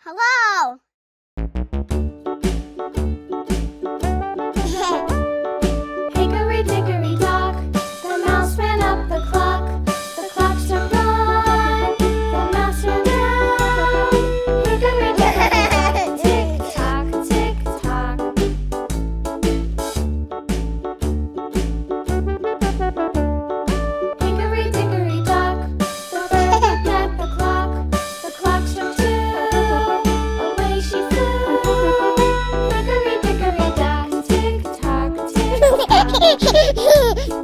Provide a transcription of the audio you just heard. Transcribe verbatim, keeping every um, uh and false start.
Hello! Hickory dickory dock, the mouse ran up the clock. The clock struck one, the mouse ran down. Hickory dickory dock, tick tock, tick tock. Hickory dickory dock, the bird looked at the clock. The clock struck two, away she flew. Hickory dickory dock, tick tock, tick tock.